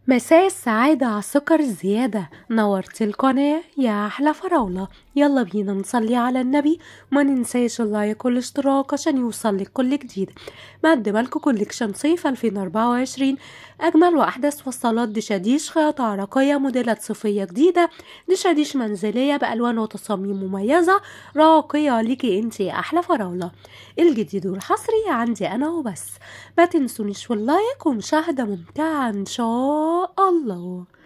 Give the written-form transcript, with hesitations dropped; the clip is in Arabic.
مساء السعادة على السكر الزيادة. نورت القناة يا أحلى فراولة. يلا بينا نصلي على النبي وما ننساش اللايك والاشتراك عشان يوصلك كل جديد. مقدمة لكم كوليكشن صيف 2024 أجمل وأحدث وصلات دشاديش خياطة عراقية موديلات صيفية جديدة، دشاديش منزلية بألوان وتصاميم مميزة راقية ليكي انتي يا أحلى فراولة. الجديد والحصري عندي أنا وبس. ما تنسونيش واللايك ومشاهدة ممتعة إن شاء الله.